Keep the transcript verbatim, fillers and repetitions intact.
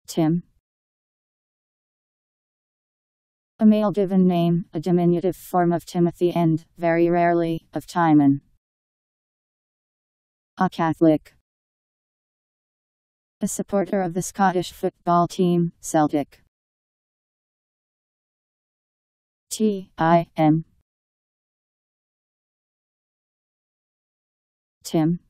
Tim. A male given name, a diminutive form of Timothy and, very rarely, of Timon. A Catholic. A supporter of the Scottish football team, Celtic. T I M. Tim.